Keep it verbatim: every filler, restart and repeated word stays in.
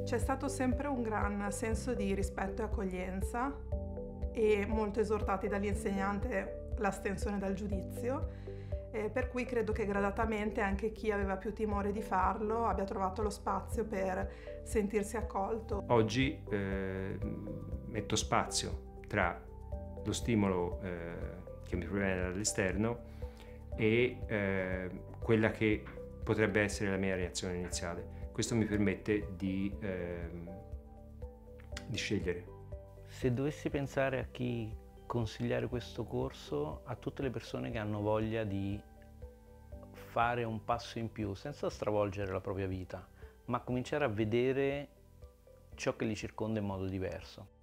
C'è stato sempre un gran senso di rispetto e accoglienza e molto esortati dall'insegnante l'astensione dal giudizio, eh, per cui credo che gradatamente anche chi aveva più timore di farlo abbia trovato lo spazio per sentirsi accolto. Oggi eh, metto spazio tra lo stimolo eh, che mi proviene dall'esterno e eh, quella che potrebbe essere la mia reazione iniziale. Questo mi permette di, eh, di scegliere. Se dovessi pensare a chi consigliare questo corso, a tutte le persone che hanno voglia di fare un passo in più, senza stravolgere la propria vita, ma cominciare a vedere ciò che li circonda in modo diverso.